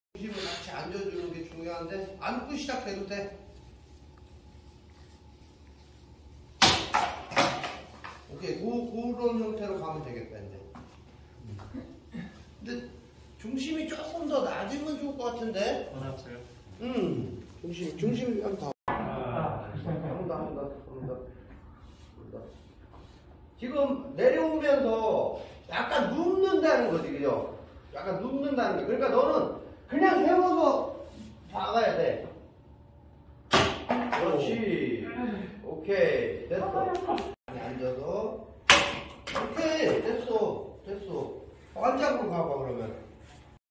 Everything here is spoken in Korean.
중심을 같이 앉아주는 게 중요한데 앉고 시작해도 돼. 오케이, 그런 형태로 가면 되겠다 이제. 근데 중심이 조금 더 낮으면 좋을 것 같은데. 더 낮아요? 중심이 더. 한다. 지금 내려오면서 약간 눕는다는 거지, 그죠? 약간 눕는다는 게. 그러니까 너는 그냥 세워서 박아야 돼. 그렇지. 오케이. 됐어. 앉아서. 오케이. 됐어. 완짝으로 가봐, 그러면.